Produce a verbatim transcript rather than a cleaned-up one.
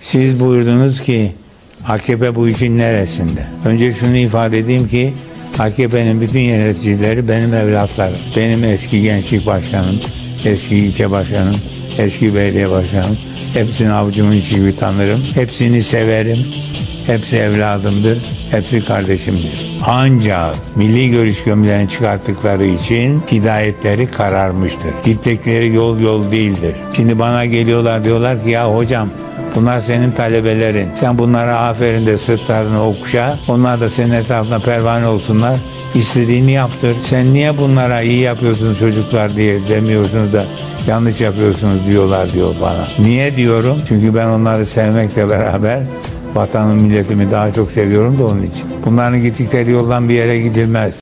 Siz buyurdunuz ki A K P bu işin neresinde? Önce şunu ifade edeyim ki A K P'nin bütün yöneticileri benim evlatlarım. Benim eski gençlik başkanım, eski ilçe başkanım, eski belediye başkanım. Hepsini avucumun içi gibi tanırım. Hepsini severim. Hepsi evladımdır. Hepsi kardeşimdir. Ancak milli görüş gömleğini çıkarttıkları için hidayetleri kararmıştır. Gittikleri yol yol değildir. Şimdi bana geliyorlar, diyorlar ki ya hocam bunlar senin talebelerin. Sen bunlara aferin de sırtlarını okşa. Onlar da senin etrafında pervane olsunlar. İstediğini yaptır. Sen niye bunlara iyi yapıyorsunuz çocuklar diye demiyorsunuz da yanlış yapıyorsunuz diyorlar diyor bana. Niye diyorum? Çünkü ben onları sevmekle beraber vatanım, milletimi daha çok seviyorum da onun için. Bunların gittikleri yoldan bir yere gidilmez.